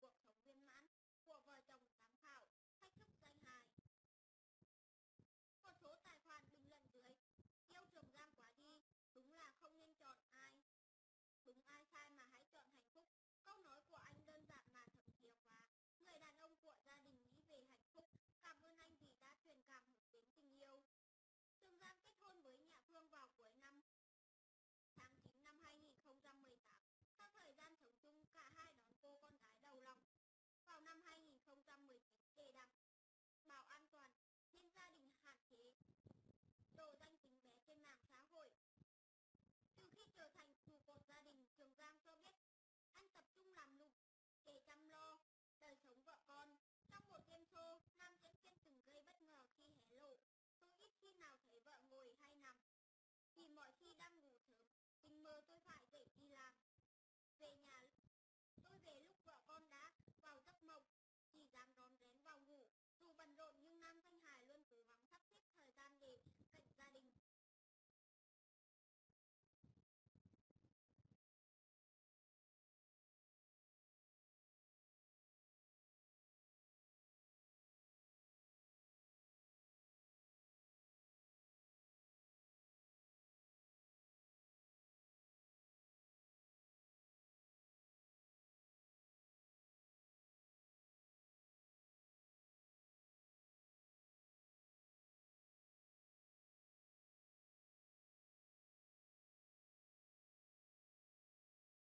cuộc sống viên mãn của vợ chồng giám khảo, thách thức danh hài. Một số tài khoản bình luận dưới: yêu Trường Giang quá đi, đúng là không nên chọn ai. Đúng ai sai mà hãy chọn hạnh phúc. Câu nói của anh đơn giản mà thấm thía quá. Người đàn ông của gia đình nghĩ về hạnh phúc. Cảm ơn anh vì đã truyền cảm hứng đến tình yêu. Trường Giang kết hôn với Nhã Phương vào cuối năm tháng 9 năm 2018. Sau thời gian sống chung, cả hai đón cô con gái đầu lòng vào năm 2019 để đảm bảo an toàn, nên gia đình hạn chế độ danh tính bé trên mạng xã hội. Từ khi trở thành trụ cột gia đình, Trường Giang cho biết anh tập trung làm lụng để chăm lo đời sống vợ con. Trong một game show, nam diễn viên từng gây bất ngờ khi hé lộ: tôi ít khi nào thấy vợ ngồi hay nằm, vì mọi khi đang ngủ sớm, tình mơ tôi phải